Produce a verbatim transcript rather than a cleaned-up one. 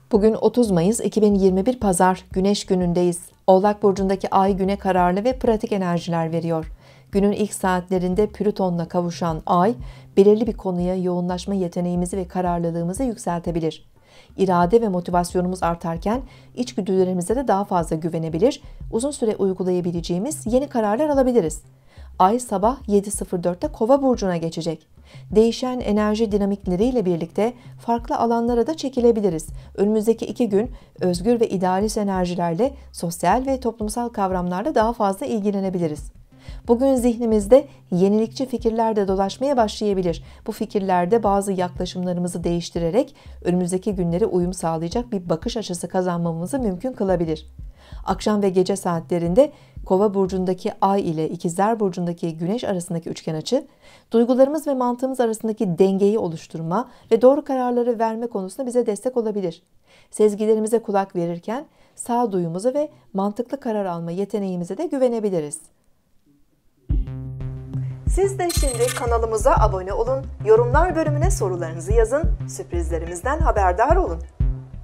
Bugün otuz Mayıs iki bin yirmi bir Pazar, Güneş günündeyiz. Oğlak burcundaki ay güne kararlı ve pratik enerjiler veriyor. Günün ilk saatlerinde Plüton'la kavuşan ay, belirli bir konuya yoğunlaşma yeteneğimizi ve kararlılığımızı yükseltebilir. İrade ve motivasyonumuz artarken içgüdülerimize de daha fazla güvenebilir, uzun süre uygulayabileceğimiz yeni kararlar alabiliriz. Ay sabah yedi sıfır dörtte Kova burcuna geçecek. Değişen enerji dinamikleriyle birlikte farklı alanlara da çekilebiliriz. Önümüzdeki iki gün özgür ve idealist enerjilerle sosyal ve toplumsal kavramlarla daha fazla ilgilenebiliriz. Bugün zihnimizde yenilikçi fikirler de dolaşmaya başlayabilir. Bu fikirlerde bazı yaklaşımlarımızı değiştirerek önümüzdeki günlere uyum sağlayacak bir bakış açısı kazanmamızı mümkün kılabilir. Akşam ve gece saatlerinde Kova burcundaki Ay ile İkizler burcundaki Güneş arasındaki üçgen açı, duygularımız ve mantığımız arasındaki dengeyi oluşturma ve doğru kararları verme konusunda bize destek olabilir. Sezgilerimize kulak verirken sağduyumuza ve mantıklı karar alma yeteneğimize de güvenebiliriz. Siz de şimdi kanalımıza abone olun, yorumlar bölümüne sorularınızı yazın, sürprizlerimizden haberdar olun.